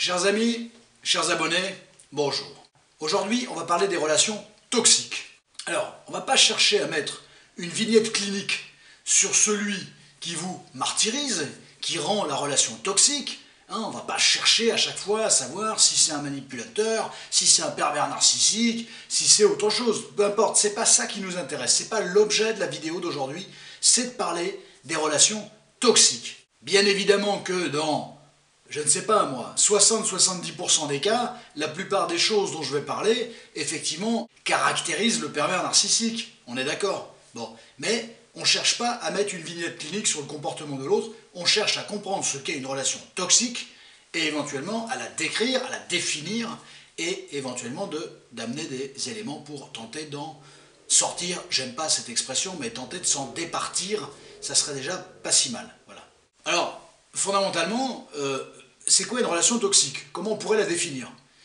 Chers amis, chers abonnés, bonjour. Aujourd'hui, on va parler des relations toxiques. Alors, on ne va pas chercher à mettre une vignette clinique sur celui qui vous martyrise, qui rend la relation toxique. On ne va pas chercher à chaque fois à savoir si c'est un manipulateur, si c'est un pervers narcissique, si c'est autre chose. Peu importe, c'est pas ça qui nous intéresse. C'est pas l'objet de la vidéo d'aujourd'hui, c'est de parler des relations toxiques. Bien évidemment que dans, je ne sais pas moi, 60-70% des cas, la plupart des choses dont je vais parler, effectivement, caractérisent le pervers narcissique. On est d'accord? Bon, mais on ne cherche pas à mettre une vignette clinique sur le comportement de l'autre, on cherche à comprendre ce qu'est une relation toxique et éventuellement à la décrire, à la définir et éventuellement d'amener des éléments pour tenter d'en sortir, j'aime pas cette expression, mais tenter de s'en départir, ça serait déjà pas si mal. Voilà. Alors, fondamentalement, c'est quoi une relation toxique? Comment on pourrait la définir?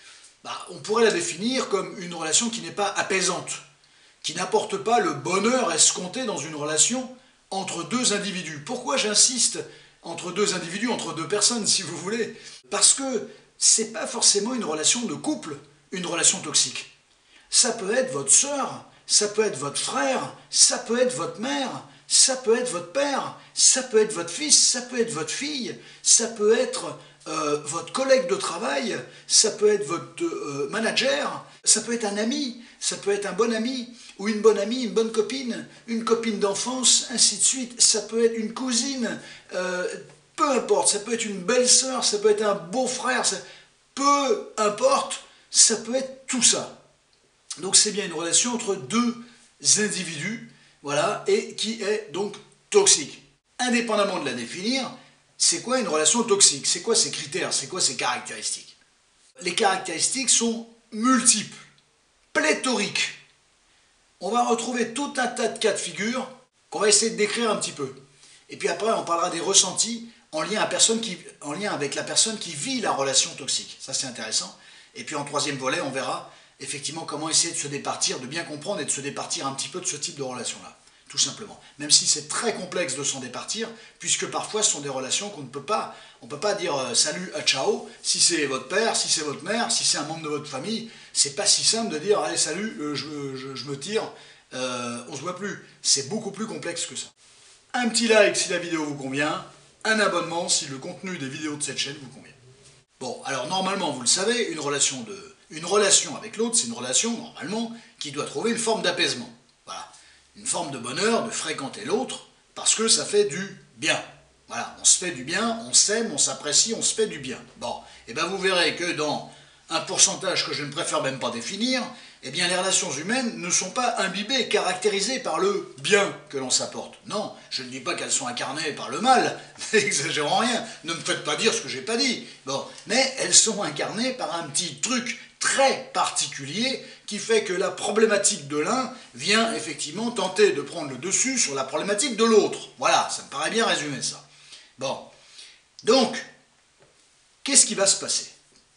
On pourrait la définir comme une relation qui n'est pas apaisante, qui n'apporte pas le bonheur escompté dans une relation entre deux individus. Pourquoi j'insiste entre deux individus, entre deux personnes, si vous voulez? Parce que c'est pas forcément une relation de couple, une relation toxique. Ça peut être votre sœur, ça peut être votre frère, ça peut être votre mère, ça peut être votre père, ça peut être votre fils, ça peut être votre fille, ça peut être votre collègue de travail, ça peut être votre manager, ça peut être un ami, ça peut être un bon ami, ou une bonne amie, une copine d'enfance, ainsi de suite. Ça peut être une cousine, peu importe, ça peut être une belle-sœur, ça peut être un beau-frère, peu importe, ça peut être tout ça. Donc c'est bien une relation entre deux individus, voilà, et qui est donc toxique. Indépendamment de la définir, c'est quoi une relation toxique? C'est quoi ses critères? C'est quoi ses caractéristiques? Les caractéristiques sont multiples, pléthoriques. On va retrouver tout un tas de cas de figure qu'on va essayer de décrire un petit peu. Et puis après, on parlera des ressentis en lien avec la personne qui vit la relation toxique. Ça, c'est intéressant. Et puis en troisième volet, on verra effectivement comment essayer de se départir, de bien comprendre et de se départir un petit peu de ce type de relation-là. Tout simplement. Même si c'est très complexe de s'en départir, puisque parfois ce sont des relations qu'on ne peut pas, on ne peut pas dire salut à ciao, si c'est votre père, si c'est votre mère, si c'est un membre de votre famille, c'est pas si simple de dire allez salut, je me tire, on se voit plus. C'est beaucoup plus complexe que ça. Un petit like si la vidéo vous convient, un abonnement si le contenu des vidéos de cette chaîne vous convient. Bon, alors normalement, vous le savez, une relation avec l'autre, c'est une relation, normalement, qui doit trouver une forme d'apaisement. Voilà. Une forme de bonheur de fréquenter l'autre, parce que ça fait du bien. Voilà, on se fait du bien, on s'aime, on s'apprécie, on se fait du bien. Bon, et bien vous verrez que dans un pourcentage que je ne préfère même pas définir, eh bien les relations humaines ne sont pas imbibées, caractérisées par le bien que l'on s'apporte. Non, je ne dis pas qu'elles sont incarnées par le mal, n'exagérons rien, ne me faites pas dire ce que j'ai pas dit. Bon, mais elles sont incarnées par un petit truc très particulier qui fait que la problématique de l'un vient effectivement tenter de prendre le dessus sur la problématique de l'autre. Voilà, ça me paraît bien résumé ça. Bon, donc, qu'est-ce qui va se passer?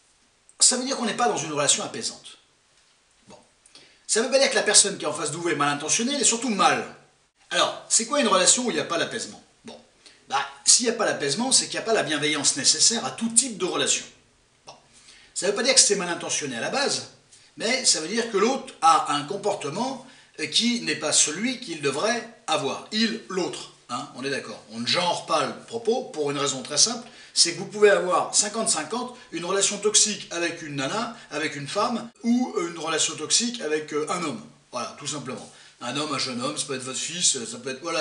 Ça veut dire qu'on n'est pas dans une relation apaisante. Bon, ça ne veut pas dire que la personne qui est en face de vous est mal intentionnée, elle est surtout mal. Alors, c'est quoi une relation où il n'y a pas l'apaisement? Bon, s'il n'y a pas l'apaisement, c'est qu'il n'y a pas la bienveillance nécessaire à tout type de relation. Ça ne veut pas dire que c'est mal intentionné à la base, mais ça veut dire que l'autre a un comportement qui n'est pas celui qu'il devrait avoir. Il, l'autre, hein, on est d'accord. On ne genre pas le propos pour une raison très simple, c'est que vous pouvez avoir 50-50, une relation toxique avec une nana, avec une femme, ou une relation toxique avec un homme. Voilà, tout simplement. Un homme, un jeune homme, ça peut être votre fils, ça peut être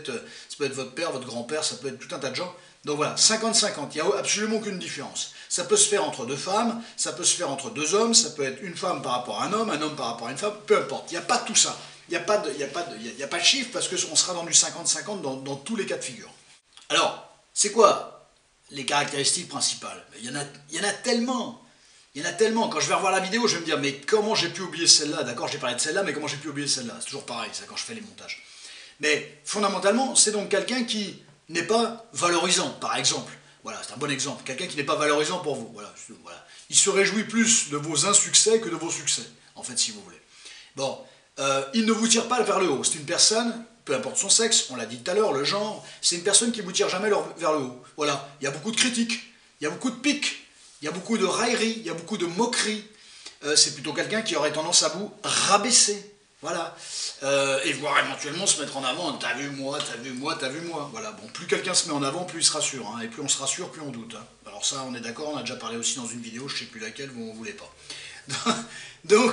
votre père, votre grand-père, ça peut être tout un tas de gens. Donc voilà, 50-50, il n'y a absolument aucune différence. Ça peut se faire entre deux femmes, ça peut se faire entre deux hommes, ça peut être une femme par rapport à un homme par rapport à une femme, peu importe. Il n'y a pas tout ça. Il n'y a pas de chiffre parce qu'on sera dans du 50-50 dans tous les cas de figure. Alors, c'est quoi les caractéristiques principales? Il y en a tellement. Il y en a tellement. Quand je vais revoir la vidéo, je vais me dire, mais comment j'ai pu oublier celle-là? D'accord, j'ai parlé de celle-là, mais comment j'ai pu oublier celle-là? C'est toujours pareil, ça, quand je fais les montages. Mais fondamentalement, c'est donc quelqu'un qui n'est pas valorisant, par exemple. Voilà, c'est un bon exemple. Quelqu'un qui n'est pas valorisant pour vous. Voilà. Il se réjouit plus de vos insuccès que de vos succès, en fait, si vous voulez. Bon, il ne vous tire pas vers le haut. C'est une personne, peu importe son sexe, on l'a dit tout à l'heure, le genre, c'est une personne qui ne vous tire jamais vers le haut. Voilà, il y a beaucoup de critiques, il y a beaucoup de piques, Il y a beaucoup de raillerie, il y a beaucoup de moquerie. C'est plutôt quelqu'un qui aurait tendance à vous rabaisser. Voilà. Et voire éventuellement se mettre en avant. T'as vu moi, t'as vu moi, t'as vu moi. Voilà. Bon, plus quelqu'un se met en avant, plus il se rassure. Hein. Et plus on se rassure, plus on doute. Hein. Alors ça, on est d'accord, on a déjà parlé aussi dans une vidéo, je ne sais plus laquelle, vous ne voulez pas. Donc,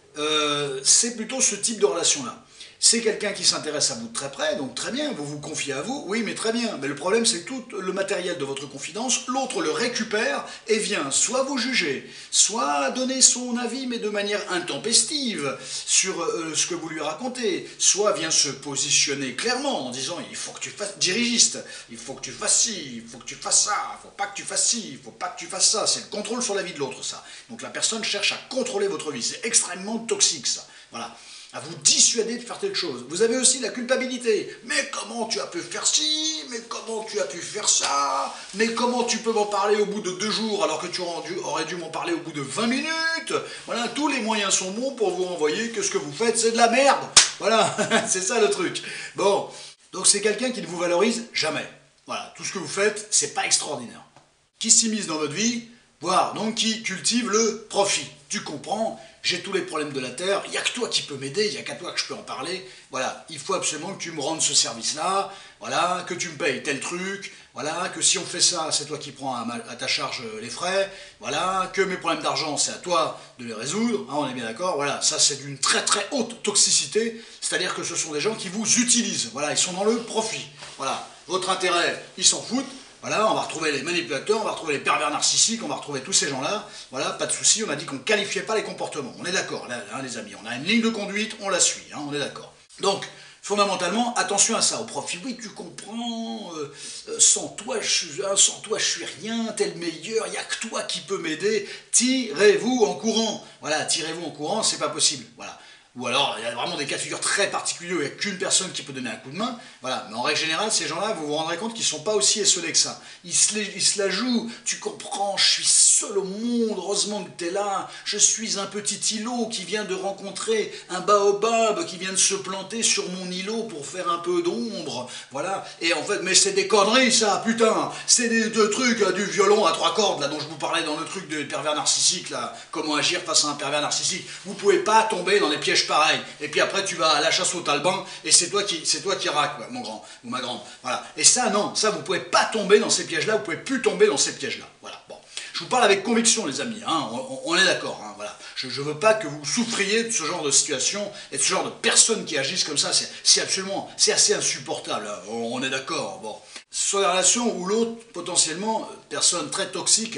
c'est plutôt ce type de relation-là. C'est quelqu'un qui s'intéresse à vous de très près, donc très bien, vous vous confiez à vous, oui mais très bien, mais le problème c'est que tout le matériel de votre confidence, l'autre le récupère et vient soit vous juger, soit donner son avis mais de manière intempestive sur ce que vous lui racontez, soit vient se positionner clairement en disant il faut que tu fasses, dirigiste, il faut que tu fasses ci, il faut que tu fasses ça, il ne faut pas que tu fasses ci, il ne faut pas que tu fasses ça, c'est le contrôle sur la vie de l'autre ça. Donc la personne cherche à contrôler votre vie, c'est extrêmement toxique ça, voilà. À vous dissuader de faire telle chose. Vous avez aussi la culpabilité. Mais comment tu as pu faire ci? Mais comment tu as pu faire ça? Mais comment tu peux m'en parler au bout de 2 jours alors que tu aurais dû m'en parler au bout de 20 minutes? Voilà, tous les moyens sont bons pour vous renvoyer que ce que vous faites, c'est de la merde. Voilà, c'est ça le truc. Bon, donc c'est quelqu'un qui ne vous valorise jamais. Voilà, tout ce que vous faites, c'est pas extraordinaire. Qui s'immisce dans votre vie, voire donc qui cultive le profit. Tu comprends? J'ai tous les problèmes de la Terre, il n'y a que toi qui peux m'aider, il n'y a qu'à toi que je peux en parler, voilà, il faut absolument que tu me rendes ce service-là, voilà, que tu me payes tel truc, voilà, que si on fait ça, c'est toi qui prends à ta charge les frais, voilà, que mes problèmes d'argent, c'est à toi de les résoudre, hein, on est bien d'accord, voilà, ça c'est d'une très très haute toxicité, c'est-à-dire que ce sont des gens qui vous utilisent, voilà, ils sont dans le profit, voilà, votre intérêt, ils s'en foutent. Voilà, on va retrouver les manipulateurs, on va retrouver les pervers narcissiques, on va retrouver tous ces gens-là. Voilà, pas de souci, on a dit qu'on ne qualifiait pas les comportements. On est d'accord, là, hein, les amis. On a une ligne de conduite, on la suit, hein, on est d'accord. Donc, fondamentalement, attention à ça, au profit. Oui, tu comprends, sans toi, je suis rien, t'es le meilleur, il n'y a que toi qui peux m'aider. Tirez-vous en courant. Voilà, tirez-vous en courant, c'est pas possible. Voilà. Ou alors, il y a vraiment des cas de figure très particuliers où il n'y a qu'une personne qui peut donner un coup de main. Voilà. Mais en règle générale, ces gens-là, vous vous rendrez compte qu'ils ne sont pas aussi esselés que ça. Ils se la jouent. Tu comprends, je suis seul au monde. Heureusement que tu es là. Je suis un petit îlot qui vient de rencontrer un baobab qui vient de se planter sur mon îlot pour faire un peu d'ombre. Voilà. Et en fait, mais c'est des conneries, ça, putain. C'est des trucs, du violon à 3 cordes, là, dont je vous parlais dans le truc de pervers narcissique, là. Comment agir face à un pervers narcissique. Vous ne pouvez pas tomber dans les pièges pareil, et puis après tu vas à la chasse au taliban et c'est toi qui raques, mon grand ou ma grande. Voilà. Et ça, non, ça vous pouvez pas tomber dans ces pièges-là, vous pouvez plus tomber dans ces pièges-là. Voilà. Bon, je vous parle avec conviction, les amis. Hein. On est d'accord. Hein, voilà. Je veux pas que vous souffriez de ce genre de situation et de ce genre de personnes qui agissent comme ça. C'est assez insupportable. Hein. On est d'accord. Bon, sur les relations où l'autre potentiellement personne très toxique,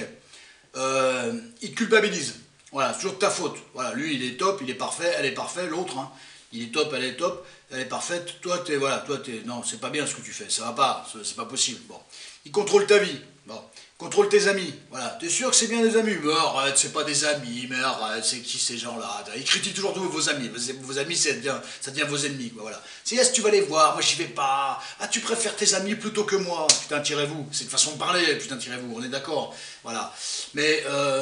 il culpabilise. Voilà, c'est toujours de ta faute. Voilà, lui, il est top, il est parfait, elle est parfaite, l'autre, hein, il est top, elle est parfaite, toi, non, c'est pas bien ce que tu fais, ça va pas, c'est pas possible. Bon. Il contrôle ta vie, bon. Contrôle tes amis, voilà. T'es sûr que c'est bien des amis? Mais arrête, c'est pas des amis, mais arrête, c'est qui ces gens-là? Ils critiquent toujours vos amis, vos amis, ça devient vos ennemis, quoi, voilà. Si tu vas les voir, moi j'y vais pas. Ah, tu préfères tes amis plutôt que moi? Putain, tirez-vous, c'est une façon de parler, putain, tirez-vous, on est d'accord, voilà. Mais,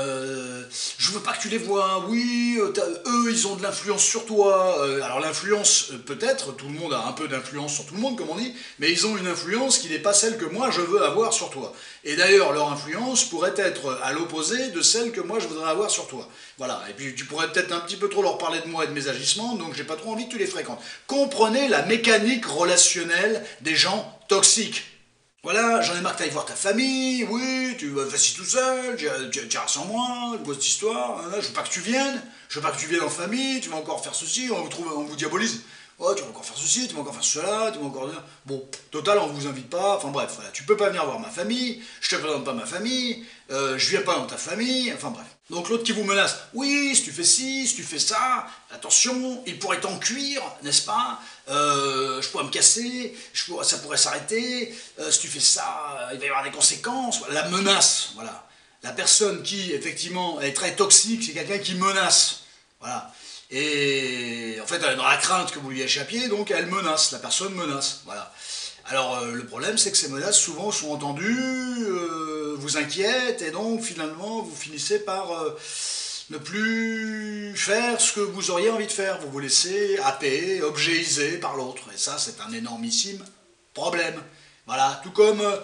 je veux pas que tu les vois, oui, eux, ils ont de l'influence sur toi. Alors l'influence, peut-être, tout le monde a un peu d'influence sur tout le monde, comme on dit, mais ils ont une influence qui n'est pas celle que moi je veux avoir sur toi. Et d'ailleurs, leur influence pourrait être à l'opposé de celle que moi je voudrais avoir sur toi. Voilà, et puis tu pourrais peut-être un petit peu trop leur parler de moi et de mes agissements, donc j'ai pas trop envie que tu les fréquentes. Comprenez la mécanique relationnelle des gens toxiques. Voilà, j'en ai marre que tu ailles voir ta famille, oui, tu vas facile tout seul, tu iras sans moi, je vois cette histoire, hein, je veux pas que tu viennes, je veux pas que tu viennes en famille, tu vas encore faire ceci, on vous diabolise. Oh, tu vas encore faire ceci, tu vas encore faire cela, tu vas encore... Bon, total, on vous invite pas, enfin bref, voilà, tu peux pas venir voir ma famille, je te présente pas ma famille, je viens pas dans ta famille, enfin bref. Donc l'autre qui vous menace, oui, si tu fais ci, si tu fais ça, attention, il pourrait t'en cuire, n'est-ce pas? Je pourrais me casser, ça pourrait s'arrêter, si tu fais ça, il va y avoir des conséquences, la menace, voilà. La personne qui, effectivement, est très toxique, c'est quelqu'un qui menace, voilà. Et en fait, elle est dans la crainte que vous lui échappiez, donc elle menace, la personne menace, voilà. Alors le problème, c'est que ces menaces, souvent, sont entendues, vous inquiètent, et donc, finalement, vous finissez par ne plus faire ce que vous auriez envie de faire. Vous vous laissez happer, objet-iser par l'autre, et ça, c'est un énormissime problème. Voilà, tout comme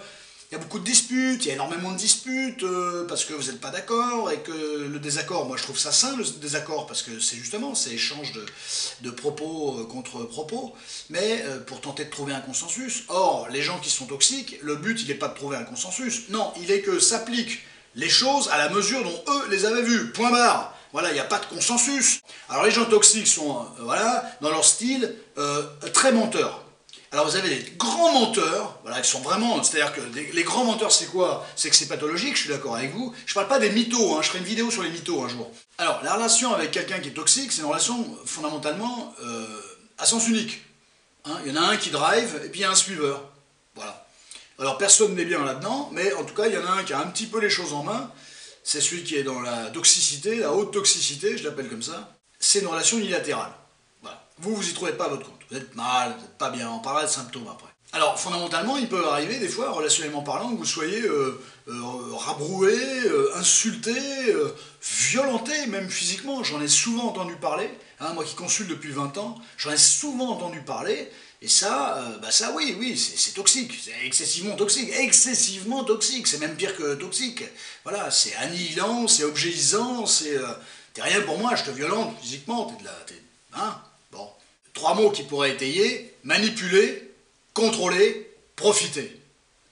Il y a beaucoup de disputes, il y a énormément de disputes parce que vous n'êtes pas d'accord et que le désaccord, moi je trouve ça sain le désaccord parce que c'est justement, c'est échange de propos contre propos, mais pour tenter de trouver un consensus. Or, les gens qui sont toxiques, le but il n'est pas de trouver un consensus, non, il est que s'appliquent les choses à la mesure dont eux les avaient vues, point barre. Voilà, il n'y a pas de consensus. Alors les gens toxiques sont, voilà, dans leur style, très menteurs. Alors vous avez des grands menteurs, voilà, qui sont vraiment, c'est-à-dire que les grands menteurs c'est quoi? C'est que c'est pathologique, je suis d'accord avec vous. Je parle pas des mythos, hein, je ferai une vidéo sur les mythos un jour. Alors la relation avec quelqu'un qui est toxique, c'est une relation fondamentalement à sens unique. Hein, il y en a un qui drive et puis il y a un suiveur. Voilà. Alors personne n'est bien là-dedans, mais en tout cas il y en a un qui a un petit peu les choses en main. C'est celui qui est dans la toxicité, la haute toxicité, je l'appelle comme ça. C'est une relation unilatérale. Voilà. Vous y trouvez pas votre compte. Vous êtes mal, vous n'êtes pas bien, on parlera de symptômes après. Alors, fondamentalement, il peut arriver, des fois, relationnellement parlant, que vous soyez rabroué, insulté, violenté, même physiquement. J'en ai souvent entendu parler. Hein, moi qui consulte depuis 20 ans, j'en ai souvent entendu parler. Et ça, ça oui, c'est toxique. C'est excessivement toxique. Excessivement toxique. C'est même pire que toxique. Voilà, c'est annihilant, c'est obéissant, c'est... t'es rien pour moi, je te violente physiquement, t'es de la... Hein, bon. 3 mots qui pourraient étayer, manipuler, contrôler, profiter.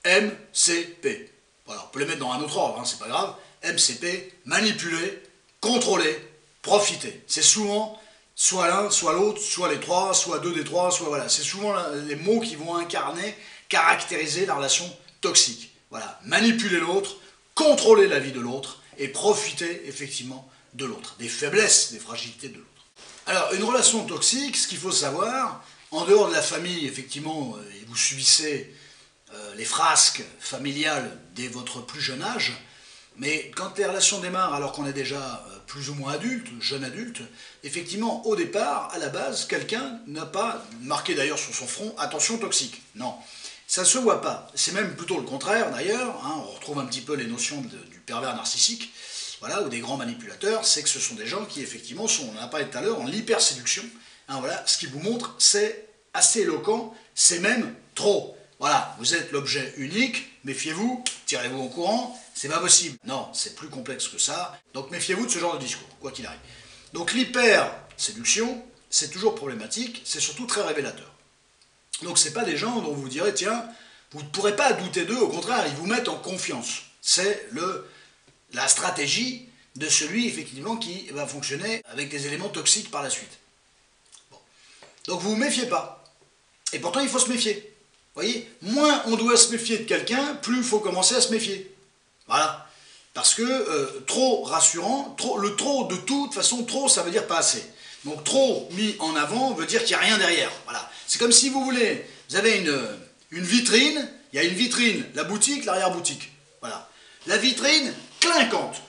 MCP. Voilà, on peut les mettre dans un autre ordre, hein, c'est pas grave. MCP, manipuler, contrôler, profiter. C'est souvent soit l'un, soit l'autre, soit les trois, soit deux des trois, soit voilà. C'est souvent les mots qui vont incarner, caractériser la relation toxique. Voilà, manipuler l'autre, contrôler la vie de l'autre et profiter effectivement de l'autre, des faiblesses, des fragilités de l'autre. Alors, une relation toxique, ce qu'il faut savoir, en dehors de la famille, effectivement, et vous subissez les frasques familiales dès votre plus jeune âge, mais quand les relations démarrent alors qu'on est déjà plus ou moins adulte, jeune adulte, effectivement, au départ, à la base, quelqu'un n'a pas marqué d'ailleurs sur son front « attention toxique ». Non, ça ne se voit pas. C'est même plutôt le contraire d'ailleurs, hein, on retrouve un petit peu les notions du pervers narcissique, voilà, ou des grands manipulateurs, c'est que ce sont des gens qui effectivement sont, on en a parlé tout à l'heure, en l'hyperséduction. Hein, voilà, ce qu'ils vous montrent, c'est assez éloquent, c'est même trop. Voilà, vous êtes l'objet unique, méfiez-vous, tirez-vous en courant, c'est pas possible. Non, c'est plus complexe que ça, donc méfiez-vous de ce genre de discours, quoi qu'il arrive. Donc l'hyper-séduction, c'est toujours problématique, c'est surtout très révélateur. Donc c'est pas des gens dont vous direz, tiens, vous ne pourrez pas douter d'eux, au contraire, ils vous mettent en confiance. C'est la stratégie de celui, effectivement, qui va fonctionner avec des éléments toxiques par la suite. Bon. Donc vous ne vous méfiez pas. Et pourtant, il faut se méfier. Vous voyez, moins on doit se méfier de quelqu'un, plus il faut commencer à se méfier. Voilà. Parce que trop rassurant, le trop de toute façon, trop, ça veut dire pas assez. Donc trop mis en avant veut dire qu'il n'y a rien derrière. Voilà. C'est comme si vous voulez, vous avez une vitrine, il y a une vitrine, la boutique, l'arrière-boutique. Voilà. La vitrine, clinquante,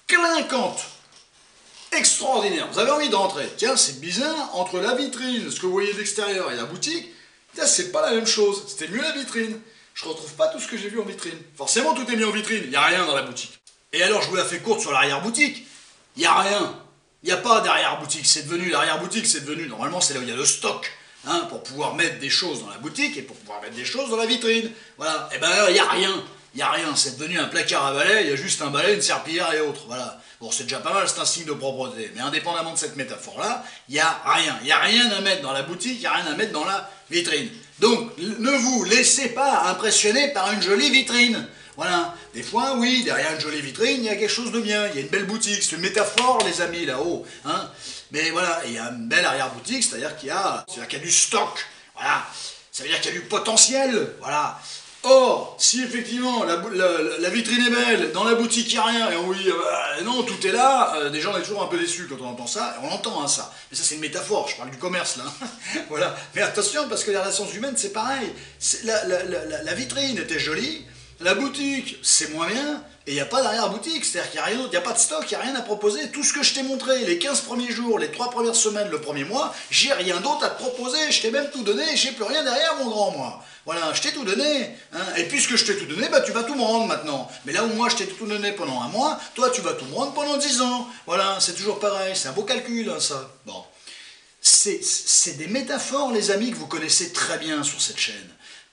extraordinaire. Vous avez envie de rentrer. Tiens, c'est bizarre, entre la vitrine, ce que vous voyez de l'extérieur et la boutique, c'est pas la même chose. C'était mieux la vitrine. Je retrouve pas tout ce que j'ai vu en vitrine. Forcément, tout est mis en vitrine. Il n'y a rien dans la boutique. Et alors, je vous la fais courte sur l'arrière-boutique. Il n'y a rien. Il n'y a pas d'arrière-boutique. C'est devenu l'arrière-boutique, c'est devenu, normalement, c'est là où il y a le stock. Hein, pour pouvoir mettre des choses dans la boutique et pour pouvoir mettre des choses dans la vitrine. Voilà. Et ben il n'y a rien. Il n'y a rien, c'est devenu un placard à balai, il y a juste un balai, une serpillière et autres, voilà. Bon, c'est déjà pas mal, c'est un signe de propreté, mais indépendamment de cette métaphore-là, il n'y a rien à mettre dans la boutique, il n'y a rien à mettre dans la vitrine. Donc, ne vous laissez pas impressionner par une jolie vitrine. Voilà, des fois, oui, derrière une jolie vitrine, il y a quelque chose de bien, il y a une belle boutique, c'est une métaphore, les amis, là-haut, hein. Mais voilà, il y a une belle arrière-boutique, c'est-à-dire qu'il y a du stock, voilà, ça veut dire qu'il y a du potentiel, voilà. Or, si effectivement la vitrine est belle, dans la boutique il n'y a rien, et on vous dit non, tout est là, déjà on est toujours un peu déçu quand on entend ça, et on entend hein, ça. Mais ça c'est une métaphore, je parle du commerce là. Voilà. Mais attention, parce que les relations humaines c'est pareil. La vitrine était jolie, la boutique c'est moins bien, et il n'y a pas d'arrière-boutique, c'est-à-dire qu'il n'y a rien d'autre, il n'y a pas de stock, il n'y a rien à proposer. Tout ce que je t'ai montré, les 15 premiers jours, les 3 premières semaines, le premier mois, j'ai rien d'autre à te proposer, je t'ai même tout donné, j'ai plus rien derrière mon grand moi. Voilà, je t'ai tout donné, hein. Et puisque je t'ai tout donné, bah tu vas tout me rendre maintenant. Mais là où moi je t'ai tout donné pendant un mois, toi tu vas tout me rendre pendant 10 ans. Voilà, c'est toujours pareil, c'est un beau calcul hein, ça. Bon, c'est des métaphores les amis que vous connaissez très bien sur cette chaîne.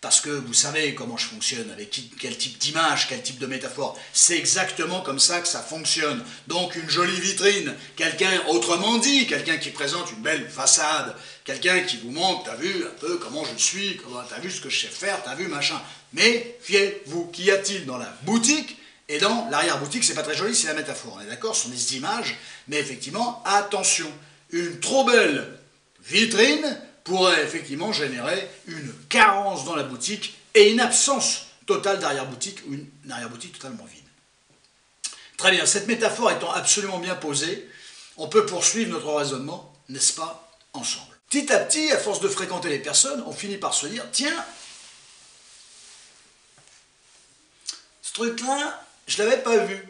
parce que vous savez comment je fonctionne, avec quel type d'image, quel type de métaphore. C'est exactement comme ça que ça fonctionne. Donc une jolie vitrine, quelqu'un, autrement dit, quelqu'un qui présente une belle façade, quelqu'un qui vous montre, t'as vu un peu comment je suis, t'as vu ce que je sais faire, t'as vu machin. Mais fiez-vous, qu'y a-t-il dans la boutique? Et dans l'arrière-boutique, c'est pas très joli, c'est la métaphore, on est d'accord, ce sont des images, mais effectivement, attention, une trop belle vitrine pourrait effectivement générer une carence dans la boutique et une absence totale d'arrière-boutique ou une arrière-boutique totalement vide. Très bien, cette métaphore étant absolument bien posée, on peut poursuivre notre raisonnement, n'est-ce pas, ensemble. Petit à petit, à force de fréquenter les personnes, on finit par se dire, tiens, ce truc-là, je ne l'avais pas vu.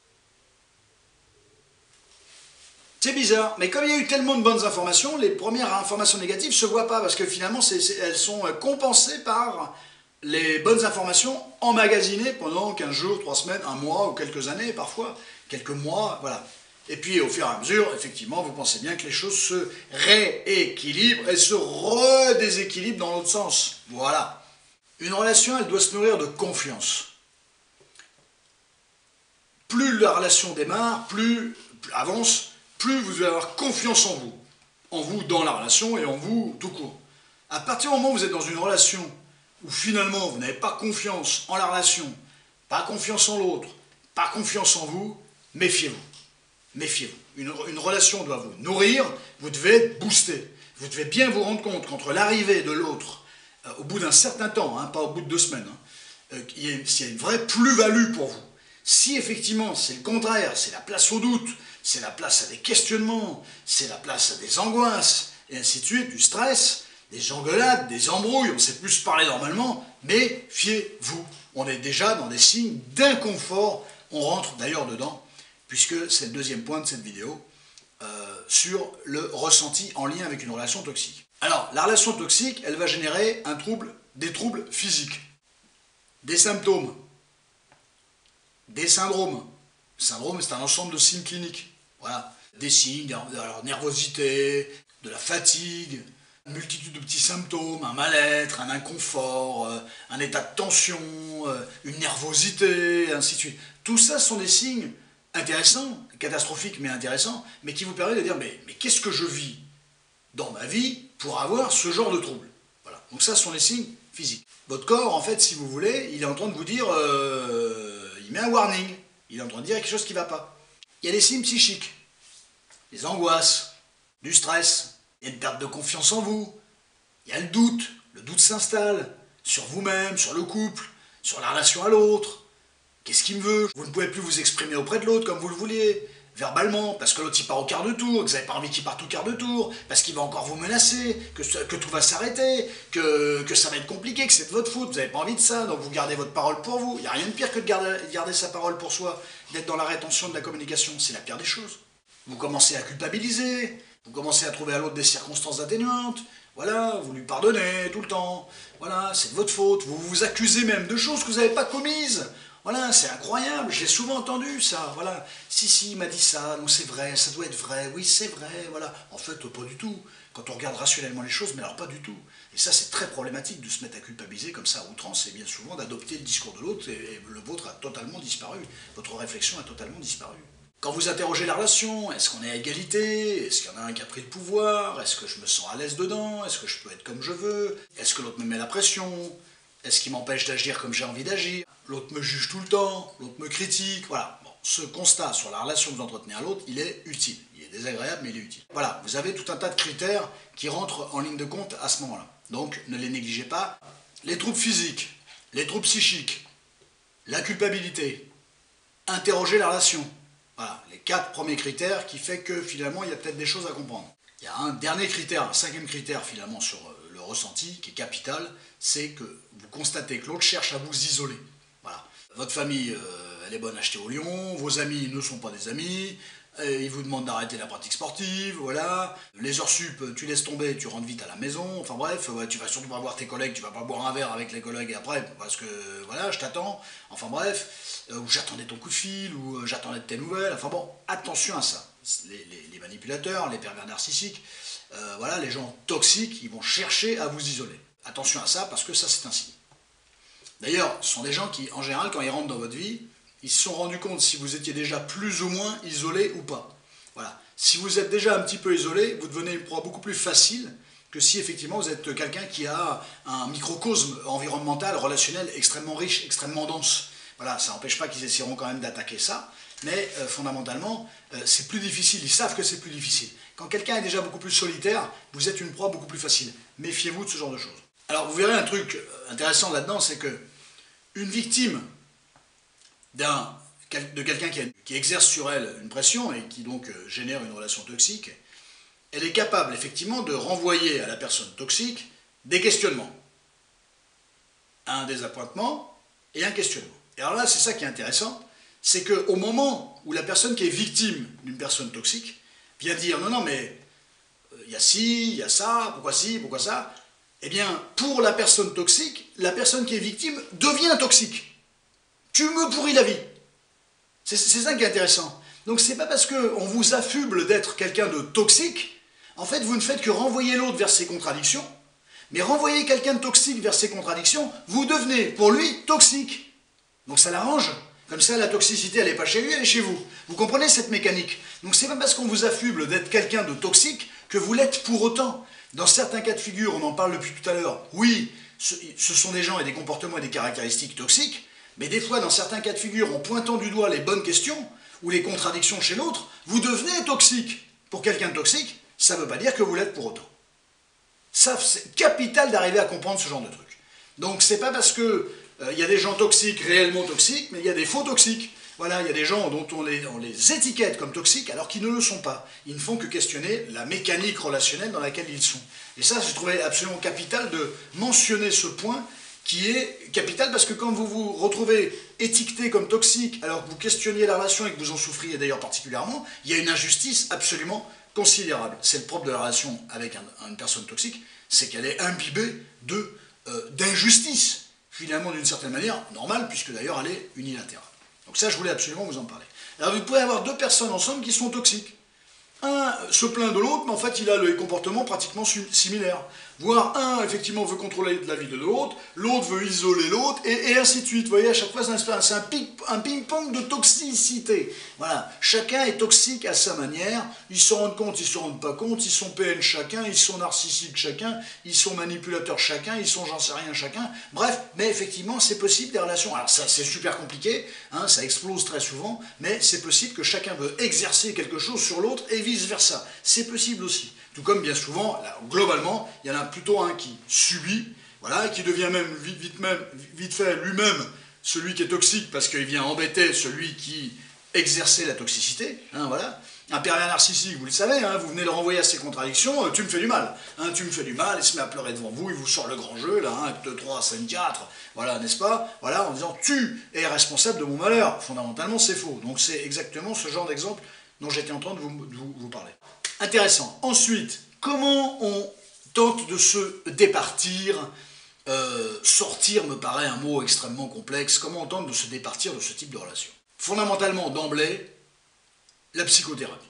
C'est bizarre, mais comme il y a eu tellement de bonnes informations, les premières informations négatives ne se voient pas, parce que finalement, elles sont compensées par les bonnes informations emmagasinées pendant 15 jours, 3 semaines, un mois ou quelques années parfois, quelques mois, voilà. Et puis au fur et à mesure, effectivement, vous pensez bien que les choses se rééquilibrent et se redéséquilibrent dans l'autre sens. Voilà. Une relation, elle doit se nourrir de confiance. Plus la relation démarre, plus avance, plus vous allez avoir confiance en vous dans la relation et en vous tout court. À partir du moment où vous êtes dans une relation où finalement vous n'avez pas confiance en la relation, pas confiance en l'autre, pas confiance en vous, méfiez-vous. Méfiez-vous. Une relation doit vous nourrir, vous devez être boosté. Vous devez bien vous rendre compte qu'entre l'arrivée de l'autre, au bout d'un certain temps, hein, pas au bout de 2 semaines, hein, il y a une vraie plus-value pour vous. Si effectivement c'est le contraire, c'est la place au doute, c'est la place à des questionnements, c'est la place à des angoisses, et ainsi de suite, du stress, des engueulades, des embrouilles, on sait plus se parler normalement, mais fiez-vous, on est déjà dans des signes d'inconfort, on rentre d'ailleurs dedans, puisque c'est le deuxième point de cette vidéo, sur le ressenti en lien avec une relation toxique. Alors, la relation toxique, elle va générer des troubles physiques, des symptômes, des syndromes. Syndrome, c'est un ensemble de signes cliniques. Voilà. Des signes, de la nervosité, de la fatigue, une multitude de petits symptômes, un mal-être, un inconfort, un état de tension, une nervosité, et ainsi de suite. Tout ça sont des signes intéressants, catastrophiques mais intéressants, mais qui vous permettent de dire mais qu'est-ce que je vis dans ma vie pour avoir ce genre de trouble? Voilà. Donc ça, ce sont les signes physiques. Votre corps, en fait, si vous voulez, il est en train de vous dire, il met un warning, il est en train de dire quelque chose qui ne va pas. Il y a des signes psychiques, des angoisses, du stress, il y a une perte de confiance en vous, il y a le doute s'installe sur vous-même, sur le couple, sur la relation à l'autre. Qu'est-ce qu'il me veut? Vous ne pouvez plus vous exprimer auprès de l'autre comme vous le vouliez, verbalement, parce que l'autre il part au quart de tour, que vous n'avez pas envie qu'il parte au quart de tour, parce qu'il va encore vous menacer, que tout va s'arrêter, que ça va être compliqué, que c'est de votre faute, vous n'avez pas envie de ça, donc vous gardez votre parole pour vous. Il n'y a rien de pire que de garder sa parole pour soi, d'être dans la rétention de la communication, c'est la pire des choses. Vous commencez à culpabiliser, vous commencez à trouver à l'autre des circonstances atténuantes, voilà, vous lui pardonnez tout le temps, voilà, c'est de votre faute, vous vous accusez même de choses que vous n'avez pas commises. Voilà, c'est incroyable, j'ai souvent entendu ça, voilà. Si, il m'a dit ça, donc c'est vrai, ça doit être vrai, oui, c'est vrai, voilà. En fait, pas du tout. Quand on regarde rationnellement les choses, mais alors pas du tout. Et ça, c'est très problématique de se mettre à culpabiliser comme ça à outrance, et bien souvent d'adopter le discours de l'autre, et le vôtre a totalement disparu. Votre réflexion a totalement disparu. Quand vous interrogez la relation, est-ce qu'on est à égalité? Est-ce qu'il y en a un qui a pris le pouvoir? Est-ce que je me sens à l'aise dedans? Est-ce que je peux être comme je veux? Est-ce que l'autre me met la pression? Est-ce qu'il m'empêche d'agir comme j'ai envie d'agir? L'autre me juge tout le temps, l'autre me critique, voilà. Bon, ce constat sur la relation que vous entretenez à l'autre, il est utile. Il est désagréable, mais il est utile. Voilà, vous avez tout un tas de critères qui rentrent en ligne de compte à ce moment-là. Donc, ne les négligez pas. Les troubles physiques, les troubles psychiques, la culpabilité, interroger la relation. Voilà, les 4 premiers critères qui fait que finalement, il y a peut-être des choses à comprendre. Il y a un dernier critère, un 5e critère finalement sur le ressenti, qui est capital, c'est que vous constatez que l'autre cherche à vous isoler. Voilà. Votre famille, elle est bonne à acheter au lion, vos amis ne sont pas des amis, ils vous demandent d'arrêter la pratique sportive, voilà. Les heures sup, tu laisses tomber, tu rentres vite à la maison, enfin bref, tu vas surtout pas voir tes collègues, tu vas pas boire un verre avec les collègues après, parce que voilà, je t'attends, enfin bref, ou j'attendais ton coup de fil, ou j'attendais de tes nouvelles, enfin bon, attention à ça. Les manipulateurs, les pervers narcissiques, voilà, les gens toxiques, ils vont chercher à vous isoler. Attention à ça, parce que ça c'est un signe. D'ailleurs, ce sont des gens qui, en général, quand ils rentrent dans votre vie, ils se sont rendus compte si vous étiez déjà plus ou moins isolé ou pas. Voilà. Si vous êtes déjà un petit peu isolé, vous devenez une proie beaucoup plus facile que si effectivement vous êtes quelqu'un qui a un microcosme environnemental, relationnel extrêmement riche, extrêmement dense. Voilà, ça n'empêche pas qu'ils essaieront quand même d'attaquer ça, mais fondamentalement, c'est plus difficile, ils savent que c'est plus difficile. Quand quelqu'un est déjà beaucoup plus solitaire, vous êtes une proie beaucoup plus facile. Méfiez-vous de ce genre de choses. Alors vous verrez un truc intéressant là-dedans, c'est que une victime de quelqu'un qui exerce sur elle une pression et qui donc génère une relation toxique, elle est capable effectivement de renvoyer à la personne toxique des questionnements. Un désappointement et un questionnement. Et alors là, c'est ça qui est intéressant, c'est qu'au moment où la personne qui est victime d'une personne toxique vient dire « non, non, mais il y a ci, il y a ça, pourquoi ci, pourquoi ça ?» Eh bien, pour la personne toxique, la personne qui est victime devient toxique. Tu me pourris la vie. C'est ça qui est intéressant. Donc c'est pas parce qu'on vous affuble d'être quelqu'un de toxique, en fait vous ne faites que renvoyer l'autre vers ses contradictions, mais renvoyer quelqu'un de toxique vers ses contradictions, vous devenez pour lui toxique. Donc ça l'arrange. Comme ça la toxicité elle n'est pas chez lui, elle est chez vous. Vous comprenez cette mécanique? Donc c'est pas parce qu'on vous affuble d'être quelqu'un de toxique que vous l'êtes pour autant. Dans certains cas de figure, on en parle depuis tout à l'heure, oui, ce sont des gens et des comportements et des caractéristiques toxiques, mais des fois, dans certains cas de figure, en pointant du doigt les bonnes questions ou les contradictions chez l'autre, vous devenez toxique. Pour quelqu'un de toxique, ça ne veut pas dire que vous l'êtes pour autant. Ça, c'est capital d'arriver à comprendre ce genre de truc. Donc, c'est pas parce que y a des gens toxiques, réellement toxiques, mais il y a des faux toxiques. Voilà, il y a des gens dont on les étiquette comme toxiques alors qu'ils ne le sont pas. Ils ne font que questionner la mécanique relationnelle dans laquelle ils sont. Et ça, je trouvais absolument capital de mentionner ce point qui est capital parce que quand vous vous retrouvez étiqueté comme toxique alors que vous questionniez la relation et que vous en souffriez d'ailleurs particulièrement, il y a une injustice absolument considérable. C'est le propre de la relation avec une personne toxique, c'est qu'elle est imbibée d'injustice, finalement d'une certaine manière, normale, puisque d'ailleurs elle est unilatérale. Donc ça, je voulais absolument vous en parler. Alors vous pouvez avoir deux personnes ensemble qui sont toxiques. Un se plaint de l'autre, mais en fait il a les comportements pratiquement similaires. Voire un, effectivement, veut contrôler la vie de l'autre, l'autre veut isoler l'autre, et ainsi de suite. Vous voyez, à chaque fois, c'est un ping-pong de toxicité. Voilà, chacun est toxique à sa manière, ils se rendent compte, ils se rendent pas compte, ils sont PN chacun, ils sont narcissiques chacun, ils sont manipulateurs chacun, ils sont j'en sais rien chacun. Bref, mais effectivement, c'est possible des relations. Alors ça, c'est super compliqué, hein, ça explose très souvent, mais c'est possible que chacun veut exercer quelque chose sur l'autre et vice-versa. C'est possible aussi. Tout comme bien souvent, là, globalement, il y en a plutôt un qui subit, voilà, qui devient même vite fait lui-même celui qui est toxique parce qu'il vient embêter celui qui exerçait la toxicité, hein, voilà. Un pervers narcissique, vous le savez, hein, vous venez le renvoyer à ses contradictions, tu me fais du mal, hein, tu me fais du mal, il se met à pleurer devant vous, il vous sort le grand jeu, là, 1, 2, 3, 5, 4, voilà, n'est-ce pas? Voilà, en disant, tu es responsable de mon malheur. Fondamentalement, c'est faux. Donc c'est exactement ce genre d'exemple dont j'étais en train de vous parler. Intéressant. Ensuite, comment on tente de se départir, sortir me paraît un mot extrêmement complexe, comment on tente de se départir de ce type de relation? Fondamentalement, d'emblée, la psychothérapie.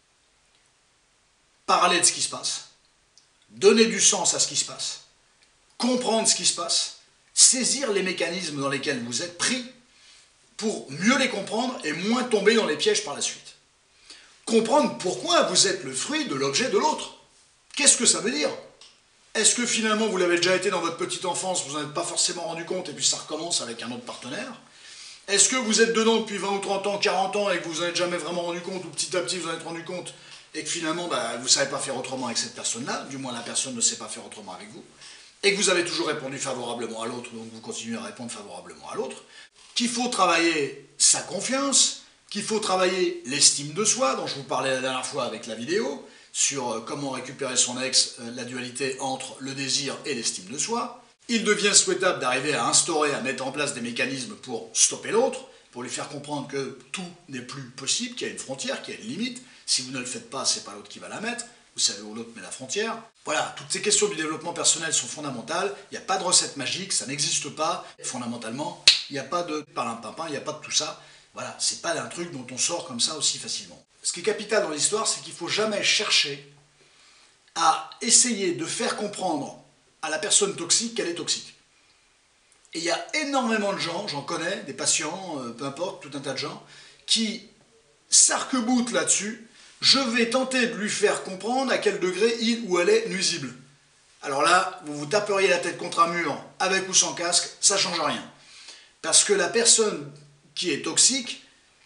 Parler de ce qui se passe, donner du sens à ce qui se passe, comprendre ce qui se passe, saisir les mécanismes dans lesquels vous êtes pris pour mieux les comprendre et moins tomber dans les pièges par la suite. Comprendre pourquoi vous êtes le fruit de l'objet de l'autre. Qu'est-ce que ça veut dire? Est-ce que finalement vous l'avez déjà été dans votre petite enfance, vous n'en êtes pas forcément rendu compte et puis ça recommence avec un autre partenaire? Est-ce que vous êtes dedans depuis 20 ou 30 ans, 40 ans et que vous n'en êtes jamais vraiment rendu compte ou petit à petit vous en êtes rendu compte et que finalement vous ne savez pas faire autrement avec cette personne-là, du moins la personne ne sait pas faire autrement avec vous, et que vous avez toujours répondu favorablement à l'autre, donc vous continuez à répondre favorablement à l'autre, qu'il faut travailler sa confiance, qu'il faut travailler l'estime de soi, dont je vous parlais la dernière fois avec la vidéo, sur comment récupérer son ex, la dualité entre le désir et l'estime de soi. Il devient souhaitable d'arriver à instaurer, à mettre en place des mécanismes pour stopper l'autre, pour lui faire comprendre que tout n'est plus possible, qu'il y a une frontière, qu'il y a une limite. Si vous ne le faites pas, c'est pas l'autre qui va la mettre. Vous savez où l'autre met la frontière. Voilà, toutes ces questions du développement personnel sont fondamentales. Il n'y a pas de recette magique, ça n'existe pas. Fondamentalement, il n'y a pas de parlimpinpin, il n'y a pas de tout ça. Voilà, c'est pas un truc dont on sort comme ça aussi facilement. Ce qui est capital dans l'histoire, c'est qu'il ne faut jamais chercher à essayer de faire comprendre à la personne toxique qu'elle est toxique. Et il y a énormément de gens, j'en connais, des patients, peu importe, tout un tas de gens, qui s'arc-boutent là-dessus. Je vais tenter de lui faire comprendre à quel degré il ou elle est nuisible. Alors là, vous vous taperiez la tête contre un mur, avec ou sans casque, ça ne change rien. Parce que la personne qui est toxique,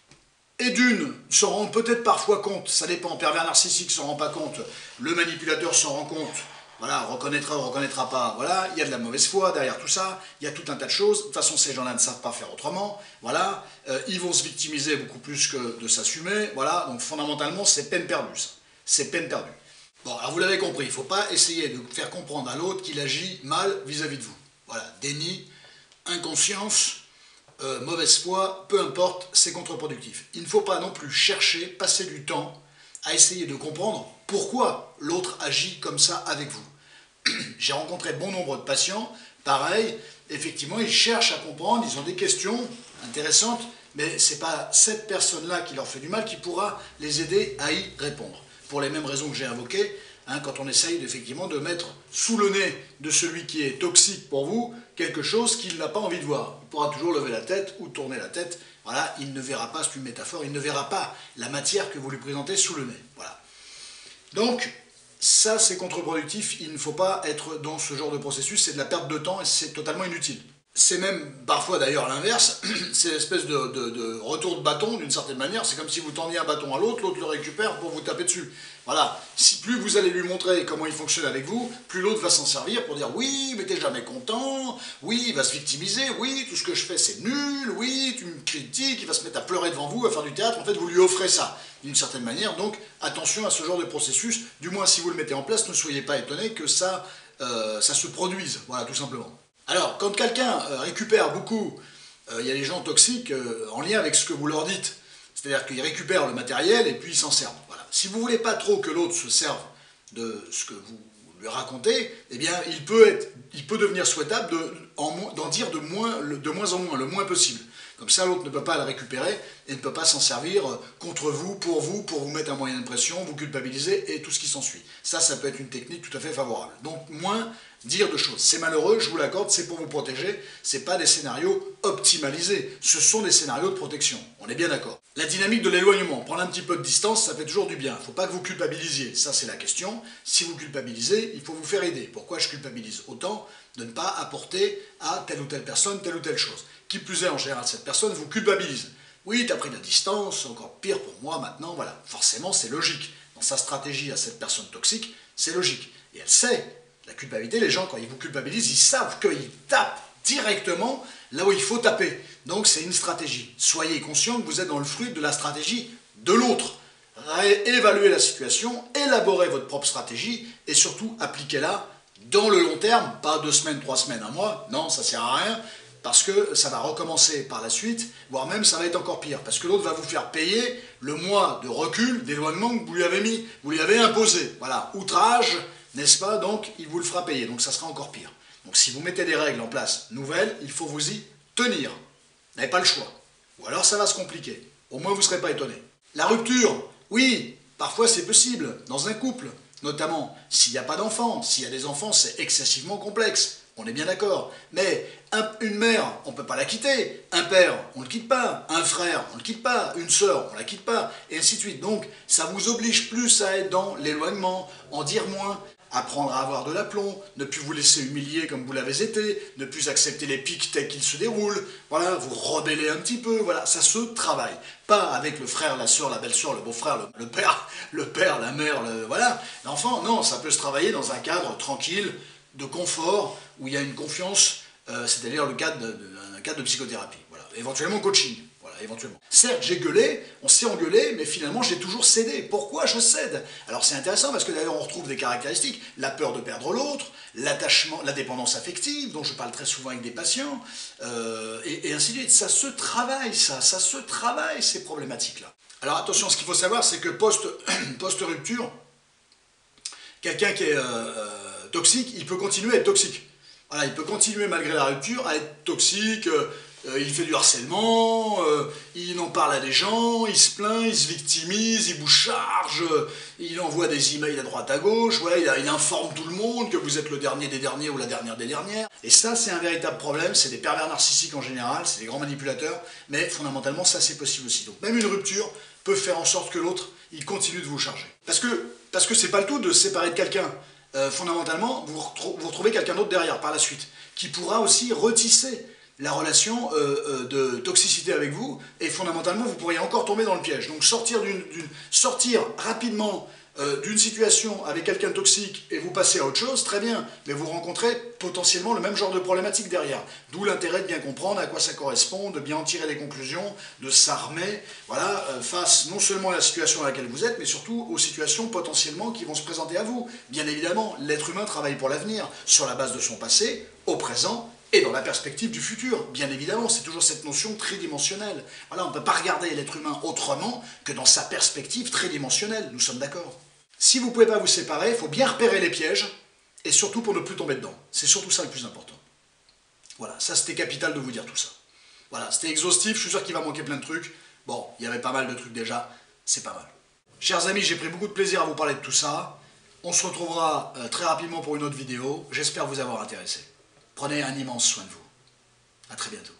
et d'une, s'en rend peut-être parfois compte, ça dépend, pervers narcissique s'en rend pas compte, le manipulateur s'en rend compte, voilà, reconnaîtra ou reconnaîtra pas, voilà, il y a de la mauvaise foi derrière tout ça, il y a tout un tas de choses, de toute façon ces gens-là ne savent pas faire autrement, voilà, ils vont se victimiser beaucoup plus que de s'assumer, voilà, donc fondamentalement c'est peine perdue, ça, c'est peine perdue. Bon, alors vous l'avez compris, il ne faut pas essayer de faire comprendre à l'autre qu'il agit mal vis-à-vis de vous, voilà, déni, inconscience, mauvaise foi, peu importe, c'est contre-productif. Il ne faut pas non plus chercher, passer du temps à essayer de comprendre pourquoi l'autre agit comme ça avec vous. J'ai rencontré bon nombre de patients, pareil, effectivement, ils cherchent à comprendre, ils ont des questions intéressantes, mais ce n'est pas cette personne-là qui leur fait du mal qui pourra les aider à y répondre. Pour les mêmes raisons que j'ai invoquées, quand on essaye effectivement de mettre sous le nez de celui qui est toxique pour vous quelque chose qu'il n'a pas envie de voir. Il pourra toujours lever la tête ou tourner la tête. Voilà, il ne verra pas, c'est une métaphore, il ne verra pas la matière que vous lui présentez sous le nez. Voilà. Donc, ça c'est contre-productif, il ne faut pas être dans ce genre de processus, c'est de la perte de temps et c'est totalement inutile. C'est même parfois d'ailleurs l'inverse, c'est l'espèce de retour de bâton d'une certaine manière, c'est comme si vous tendiez un bâton à l'autre, l'autre le récupère pour vous taper dessus. Voilà, si plus vous allez lui montrer comment il fonctionne avec vous, plus l'autre va s'en servir pour dire oui, mais t'es jamais content, oui, il va se victimiser, oui, tout ce que je fais c'est nul, oui, tu me critiques, il va se mettre à pleurer devant vous, à faire du théâtre, en fait vous lui offrez ça d'une certaine manière, donc attention à ce genre de processus, du moins si vous le mettez en place, ne soyez pas étonné que ça se produise, voilà, tout simplement. Alors, quand quelqu'un récupère beaucoup, il y a des gens toxiques en lien avec ce que vous leur dites. C'est-à-dire qu'ils récupèrent le matériel et puis ils s'en servent. Voilà. Si vous ne voulez pas trop que l'autre se serve de ce que vous lui racontez, eh bien, il peut devenir souhaitable d'en dire de moins en moins, le moins possible. Comme ça, l'autre ne peut pas le récupérer et ne peut pas s'en servir contre vous, pour vous mettre un moyen de pression, vous culpabiliser et tout ce qui s'ensuit. Ça peut être une technique tout à fait favorable. Donc, moins dire de choses. C'est malheureux, je vous l'accorde, c'est pour vous protéger, c'est pas des scénarios optimalisés, ce sont des scénarios de protection, on est bien d'accord. La dynamique de l'éloignement, prendre un petit peu de distance, ça fait toujours du bien, il ne faut pas que vous culpabilisiez, ça c'est la question. Si vous culpabilisez, il faut vous faire aider. Pourquoi je culpabilise autant de ne pas apporter à telle ou telle personne telle ou telle chose? Qui plus est, en général, cette personne vous culpabilise. Oui, tu as pris de la distance, encore pire pour moi maintenant, voilà. Forcément, c'est logique. Dans sa stratégie à cette personne toxique, c'est logique. Et elle sait. La culpabilité, les gens, quand ils vous culpabilisent, ils savent qu'ils tapent directement là où il faut taper. Donc c'est une stratégie. Soyez conscient que vous êtes dans le fruit de la stratégie de l'autre. Évaluez la situation, élaborez votre propre stratégie et surtout appliquez-la dans le long terme, pas 2 semaines, 3 semaines, 1 mois. Non, ça ne sert à rien parce que ça va recommencer par la suite, voire même ça va être encore pire parce que l'autre va vous faire payer le mois de recul, d'éloignement que vous lui avez mis, vous lui avez imposé. Voilà, outrage. N'est-ce pas? Donc, il vous le fera payer, donc ça sera encore pire. Donc, si vous mettez des règles en place nouvelles, il faut vous y tenir. Vous n'avez pas le choix. Ou alors, ça va se compliquer. Au moins, vous ne serez pas étonné. La rupture, oui, parfois c'est possible, dans un couple, notamment s'il n'y a pas d'enfants. S'il y a des enfants, c'est excessivement complexe. On est bien d'accord. Mais une mère, on ne peut pas la quitter. Un père, on ne le quitte pas. Un frère, on ne le quitte pas. Une sœur, on ne la quitte pas. Et ainsi de suite. Donc, ça vous oblige plus à être dans l'éloignement, en dire moins, apprendre à avoir de l'aplomb, ne plus vous laisser humilier comme vous l'avez été, ne plus accepter les pics tels qu'ils se déroulent, voilà, vous rebeller un petit peu, voilà, ça se travaille. Pas avec le frère, la soeur, la belle-soeur, le beau-frère, le père, la mère, voilà, l'enfant, non, ça peut se travailler dans un cadre tranquille, de confort, où il y a une confiance, c'est-à-dire un cadre de psychothérapie, voilà, éventuellement coaching. Voilà, éventuellement. Certes, j'ai gueulé, on s'est engueulé, mais finalement, j'ai toujours cédé. Pourquoi je cède? Alors, c'est intéressant parce que d'ailleurs, on retrouve des caractéristiques. La peur de perdre l'autre, l'attachement, la dépendance affective, dont je parle très souvent avec des patients, et ainsi de suite. Ça se travaille, ça se travaille, ces problématiques-là. Alors, attention, ce qu'il faut savoir, c'est que post-rupture, quelqu'un qui est toxique, il peut continuer à être toxique. Voilà, il peut continuer malgré la rupture à être toxique, il fait du harcèlement, il en parle à des gens, il se plaint, il se victimise, il vous charge, il envoie des emails à droite à gauche, voilà, il informe tout le monde que vous êtes le dernier des derniers ou la dernière des dernières. Et ça, c'est un véritable problème, c'est des pervers narcissiques en général, c'est des grands manipulateurs, mais fondamentalement, ça c'est possible aussi. Donc même une rupture peut faire en sorte que l'autre, il continue de vous charger. Parce que c'est pas le tout de se séparer de quelqu'un. Fondamentalement, vous retrouvez quelqu'un d'autre derrière, par la suite, qui pourra aussi retisser la relation de toxicité avec vous, et fondamentalement, vous pourriez encore tomber dans le piège. Donc sortir rapidement d'une situation avec quelqu'un de toxique et vous passer à autre chose, très bien, mais vous rencontrez potentiellement le même genre de problématique derrière. D'où l'intérêt de bien comprendre à quoi ça correspond, de bien en tirer des conclusions, de s'armer, voilà, face non seulement à la situation dans laquelle vous êtes, mais surtout aux situations potentiellement qui vont se présenter à vous. Bien évidemment, l'être humain travaille pour l'avenir, sur la base de son passé, au présent, et dans la perspective du futur, bien évidemment, c'est toujours cette notion tridimensionnelle. Voilà, on ne peut pas regarder l'être humain autrement que dans sa perspective tridimensionnelle, nous sommes d'accord. Si vous ne pouvez pas vous séparer, il faut bien repérer les pièges, et surtout pour ne plus tomber dedans. C'est surtout ça le plus important. Voilà, ça c'était capital de vous dire tout ça. Voilà, c'était exhaustif, je suis sûr qu'il va manquer plein de trucs. Bon, il y avait pas mal de trucs déjà, c'est pas mal. Chers amis, j'ai pris beaucoup de plaisir à vous parler de tout ça. On se retrouvera très rapidement pour une autre vidéo. J'espère vous avoir intéressé. Prenez un immense soin de vous. À très bientôt.